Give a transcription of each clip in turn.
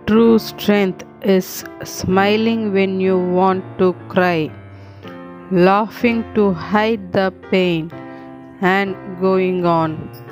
True strength is smiling when you want to cry, laughing to hide the pain, and going on.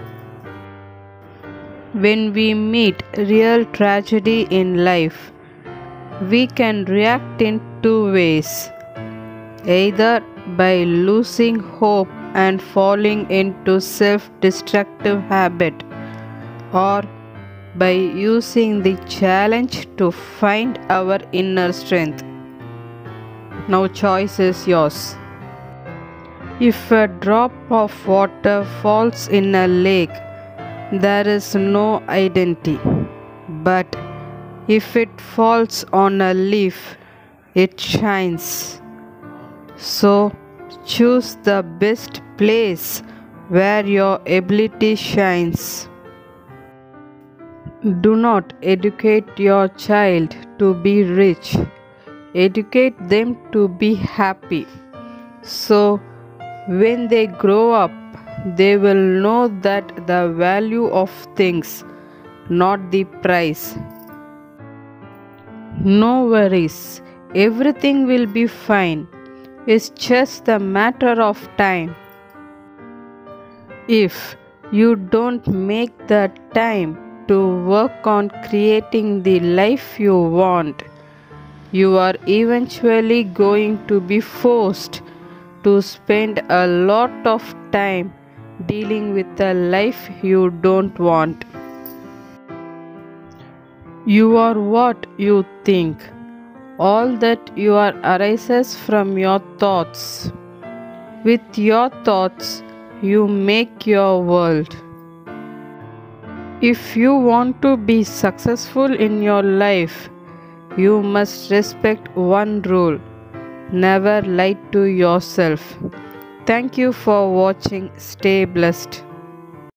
When we meet real tragedy in life, we can react in two ways, either by losing hope and falling into self destructive habit, or by using the challenge to find our inner strength. Now, choice is yours. If a drop of water falls in a lake, there is no identity. But if it falls on a leaf, it shines. So, choose the best place where your ability shines. Do not educate your child to be rich. Educate them to be happy. So, when they grow up, they will know that the value of things, not the price. No worries, everything will be fine. It's just a matter of time. If you don't make the time to work on creating the life you want, you are eventually going to be forced to spend a lot of time dealing with a life you don't want. You are what you think. All that you are arises from your thoughts. With your thoughts, you make your world. If you want to be successful in your life, you must respect one rule: never lie to yourself. Thank you for watching. Stay blessed.